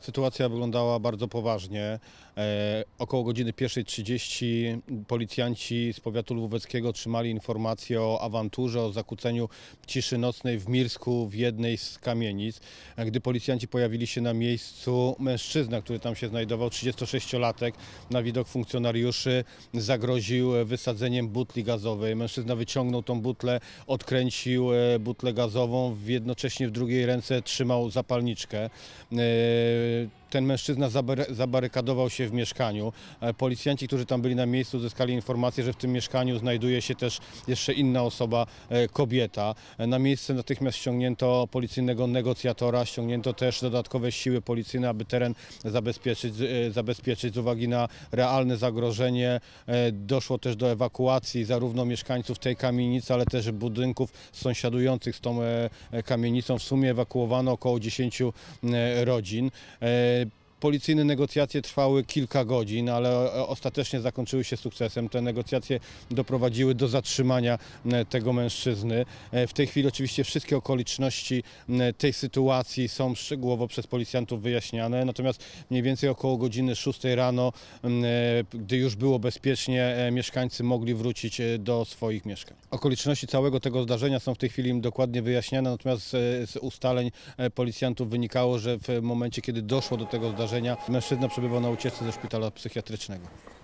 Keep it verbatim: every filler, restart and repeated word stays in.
Sytuacja wyglądała bardzo poważnie. E, około godziny pierwszej trzydzieści policjanci z powiatu lwóweckiego otrzymali informację o awanturze, o zakłóceniu ciszy nocnej w Mirsku, w jednej z kamienic. Gdy policjanci pojawili się na miejscu, mężczyzna, który tam się znajdował, trzydziestosześciolatek, na widok funkcjonariuszy zagroził wysadzeniem butli gazowej. Mężczyzna wyciągnął tą butlę, odkręcił butlę gazową, jednocześnie w drugiej ręce trzymał zapalniczkę. Ten mężczyzna zabarykadował się w mieszkaniu. Policjanci, którzy tam byli na miejscu, uzyskali informację, że w tym mieszkaniu znajduje się też jeszcze inna osoba, kobieta. Na miejsce natychmiast ściągnięto policyjnego negocjatora, ściągnięto też dodatkowe siły policyjne, aby teren zabezpieczyć, zabezpieczyć z uwagi na realne zagrożenie. Doszło też do ewakuacji zarówno mieszkańców tej kamienicy, ale też budynków sąsiadujących z tą kamienicą. W sumie ewakuowano około dziesięciu rodzin. Policyjne negocjacje trwały kilka godzin, ale ostatecznie zakończyły się sukcesem. Te negocjacje doprowadziły do zatrzymania tego mężczyzny. W tej chwili oczywiście wszystkie okoliczności tej sytuacji są szczegółowo przez policjantów wyjaśniane, natomiast mniej więcej około godziny szóstej rano, gdy już było bezpiecznie, mieszkańcy mogli wrócić do swoich mieszkań. Okoliczności całego tego zdarzenia są w tej chwili dokładnie wyjaśniane, natomiast z ustaleń policjantów wynikało, że w momencie, kiedy doszło do tego zdarzenia, mężczyzna przebywał na ucieczce ze szpitala psychiatrycznego.